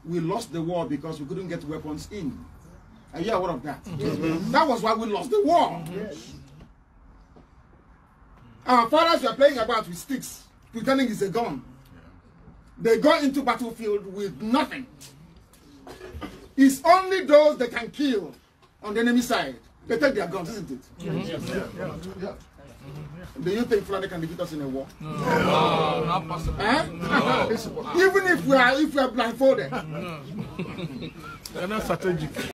we lost the war because we couldn't get weapons in. Are you aware of that? That was why we lost the war. Our fathers were playing about with sticks, pretending it's a gun. They go into battlefield with nothing. It's only those they can kill on the enemy side. They take their guns, isn't it? Do you think Fulani can defeat us in a war? No, not possible. No. Even if we are blindfolded. They're not strategic.